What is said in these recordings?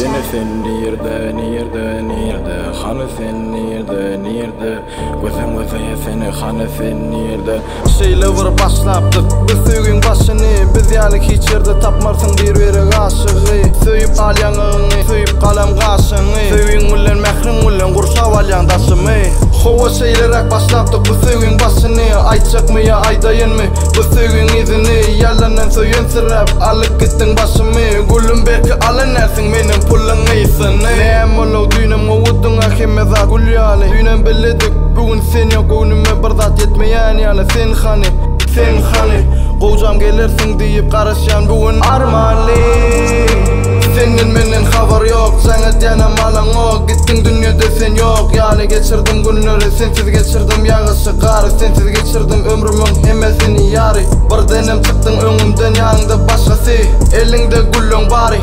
Yine sen nerede Hanı sen nerede Gözüm ya seni hanı sen nerede Şeyle var başlaptık biz söygün başını Biz yalik hiç yerde tapmarsın bir veri aşığı Söyüp alyanını söyüp kalam kaşını Söygün ulen mehrin ulen kurşav alyan daşımı Hova şeylerak başlaptık bu söygün başını Ayçak mı ya aydayın mı bu söygün izini Yalandan söyün sırap alık gittin başımı Gülüm belki alın ersin benim pulun iyisini Neyem olu düğünüm ovudun akimeza gulyali Düğünüm belledik bugün sen yok önüme bir zat yetmeyen yani Sen hani Kovcam gelirsin deyip karışyan bugün armali Senin menen haber yok Sana diyana malan o Gittin dünyada sen yok Yani geçirdim günleri sensiz geçirdim yağışı karı Sensiz geçirdim ömrümün hemesini yarı Bir denem çıktın önümden yanında başkası Elinde gullon bari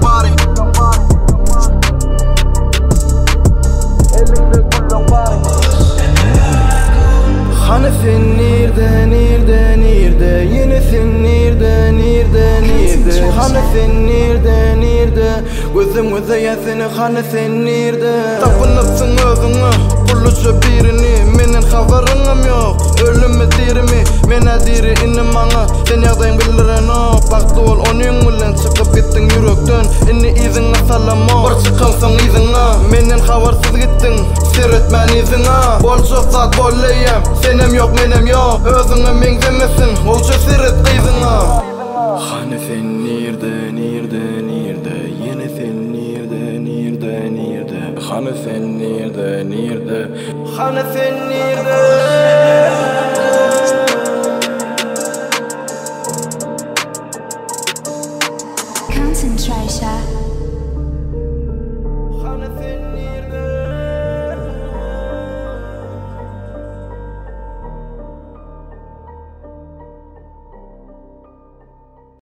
Hani sen nerede Yine sen nerede Hani sen nerede Gözüm ya seni hani sen nerede Tapınıpsın özüne Kulluca birini Menin haberim yok Ölümü dirimi Mena diri inim ana Sen yağdayın bilirin o Baktı ol onun ulen çıkıp gittin yürekten İnni izine salam o Bir çıkımsın izine Menin habersiz gittin Seyretmen izine Bol çok zat bolleyem Senem yok menem yok Özüne menzemesin Olca seyret kıyzine Hani sen nerede Yine sen nerede Hani sen nerede Hani sen nerede Concentration.